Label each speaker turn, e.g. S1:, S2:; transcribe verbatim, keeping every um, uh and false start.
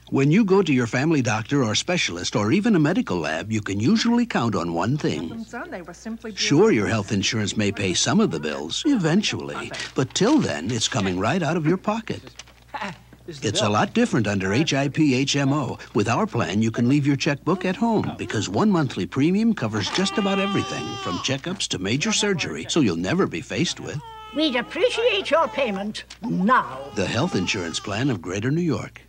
S1: When you go to your family doctor or specialist or even a medical lab, you can usually count on one thing. Sure, your health insurance may pay some of the bills, eventually, but till then, it's coming right out of your pocket. It's a lot different under H I P H M O. With our plan, you can leave your checkbook at home because one monthly premium covers just about everything, from checkups to major surgery, so you'll never be faced with.
S2: We'd appreciate your payment now.
S1: The health insurance plan of Greater New York.